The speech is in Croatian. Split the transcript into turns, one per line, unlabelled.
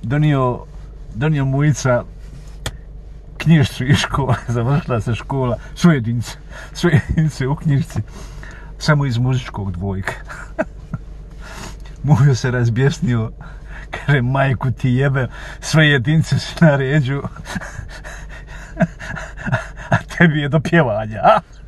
donio Mujica knjižicu iz škole, završila se škola, sve jedinice u knjižici, samo iz muzičkog dvojka. Mujo se razbjesnio, kaže, majku ti jebem, sve jedinice si naređu, a tebi je do pjevanja, a?